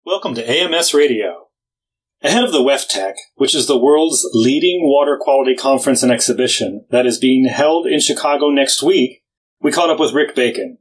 Welcome to AMS Radio. Ahead of the WEFTEC, which is the world's leading water quality conference and exhibition that is being held in Chicago next week, we caught up with Rick Bacon,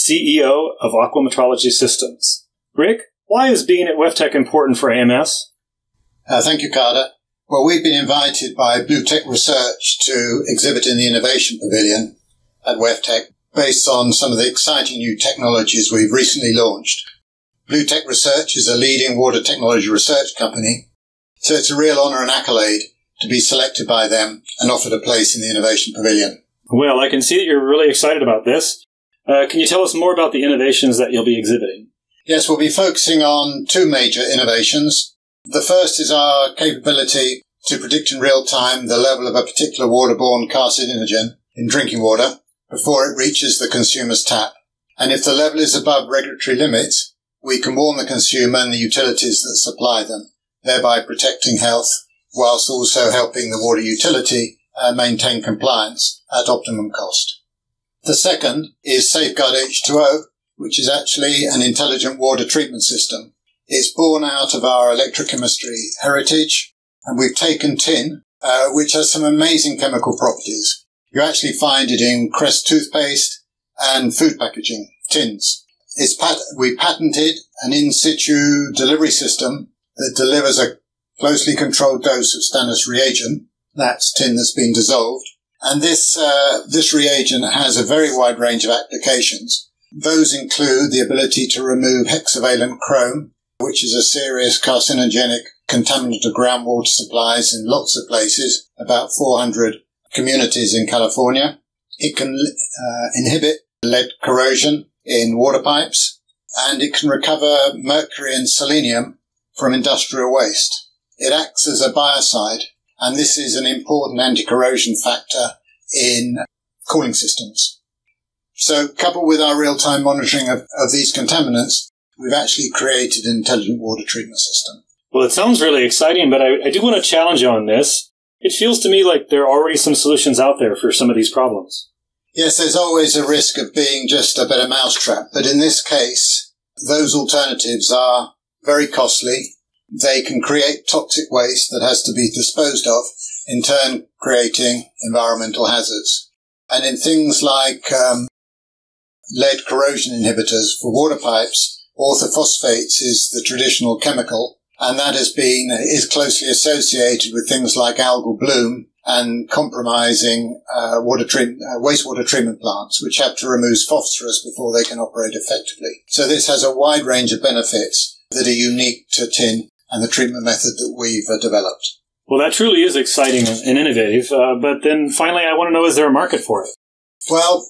CEO of Aquametrology Systems. Rick, why is being at WEFTEC important for AMS? Thank you, Carter. Well, we've been invited by BlueTech Research to exhibit in the Innovation Pavilion at WEFTEC based on some of the exciting new technologies we've recently launched. BlueTech Research is a leading water technology research company, so it's a real honour and accolade to be selected by them and offered a place in the Innovation Pavilion. Well, I can see that you're really excited about this. Can you tell us more about the innovations that you'll be exhibiting? Yes, we'll be focusing on two major innovations. The first is our capability to predict in real time the level of a particular waterborne carcinogen in drinking water before it reaches the consumer's tap. And if the level is above regulatory limits, we can warn the consumer and the utilities that supply them, thereby protecting health whilst also helping the water utility maintain compliance at optimum cost. The second is Safeguard H2O, which is actually an intelligent water treatment system. It's born out of our electrochemistry heritage, and we've taken tin, which has some amazing chemical properties. You actually find it in Crest toothpaste and food packaging tins. We patented an in-situ delivery system that delivers a closely controlled dose of stannous reagent. That's tin that's been dissolved. And this reagent has a very wide range of applications. Those include the ability to remove hexavalent chrome, which is a serious carcinogenic contaminant of groundwater supplies in lots of places, about 400 communities in California. It can inhibit lead corrosion in water pipes, and it can recover mercury and selenium from industrial waste. It acts as a biocide, and this is an important anti-corrosion factor in cooling systems. So, coupled with our real-time monitoring of these contaminants, we've actually created an intelligent water treatment system. Well, it sounds really exciting, but I do want to challenge you on this. It feels to me like there are already some solutions out there for some of these problems. Yes, there's always a risk of being just a better mousetrap, but in this case, those alternatives are very costly. They can create toxic waste that has to be disposed of, in turn creating environmental hazards. And in things like lead corrosion inhibitors for water pipes, orthophosphates is the traditional chemical, and that is closely associated with things like algal bloom and compromising wastewater treatment plants, which have to remove phosphorus before they can operate effectively. So this has a wide range of benefits that are unique to tin and the treatment method that we've developed. Well, that truly is exciting and innovative, but then finally I want to know, is there a market for it? Well,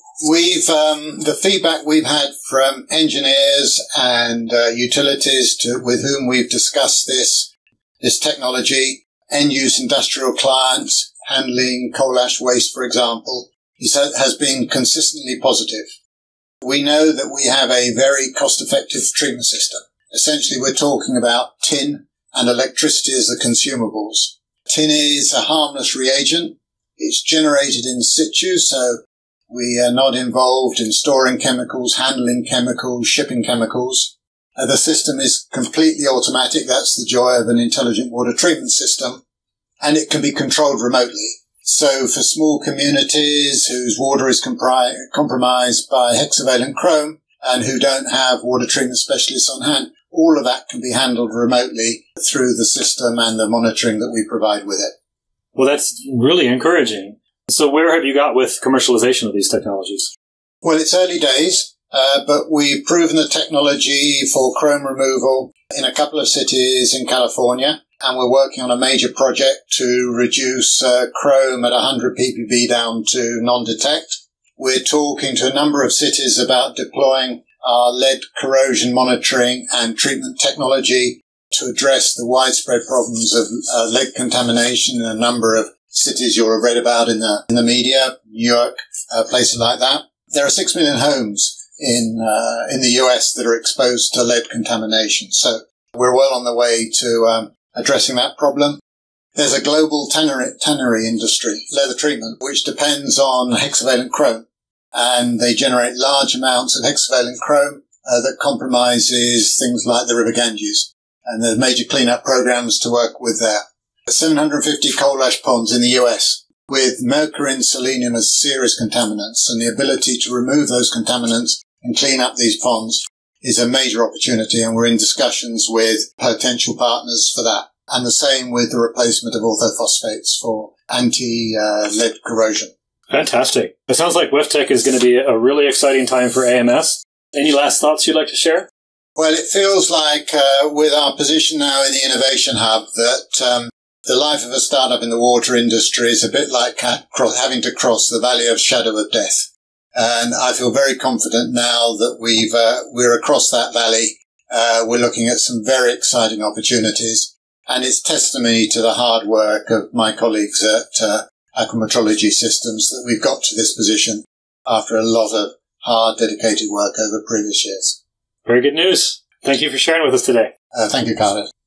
the feedback we've had from engineers and utilities with whom we've discussed this technology, end-use industrial clients handling coal ash waste, for example, has been consistently positive. We know that we have a very cost-effective treatment system. Essentially, we're talking about tin and electricity as the consumables. Tin is a harmless reagent. It's generated in situ, so we are not involved in storing chemicals, handling chemicals, shipping chemicals. The system is completely automatic. That's the joy of an intelligent water treatment system. And it can be controlled remotely. So for small communities whose water is compromised by hexavalent chrome and who don't have water treatment specialists on hand, all of that can be handled remotely through the system and the monitoring that we provide with it. Well, that's really encouraging. So where have you got with commercialization of these technologies? Well, it's early days, but we've proven the technology for chrome removal in a couple of cities in California, and we're working on a major project to reduce chrome at 100 ppb down to non-detect. We're talking to a number of cities about deploying our lead corrosion monitoring and treatment technology to address the widespread problems of lead contamination in a number of cities you'll have read about in the media, New York, places like that. There are 6 million homes in the US that are exposed to lead contamination, so we're well on the way to addressing that problem. There's a global tannery industry, leather treatment, which depends on hexavalent chrome, and they generate large amounts of hexavalent chrome that compromises things like the River Ganges. and there's major cleanup programs to work with there. 750 coal ash ponds in the US with mercury and selenium as serious contaminants, and the ability to remove those contaminants and clean up these ponds is a major opportunity, and we're in discussions with potential partners for that. And the same with the replacement of orthophosphates for anti-lead corrosion. Fantastic. It sounds like WEFTEC is going to be a really exciting time for AMS. Any last thoughts you'd like to share? Well, it feels like with our position now in the Innovation Hub that the life of a startup in the water industry is a bit like having to cross the valley of shadow of death. And I feel very confident now that we're across that valley. We're looking at some very exciting opportunities. And it's testimony to the hard work of my colleagues at Aquametrology Systems that we've got to this position after a lot of hard, dedicated work over previous years. Very good news. Thank you for sharing with us today. Thank you, Carter.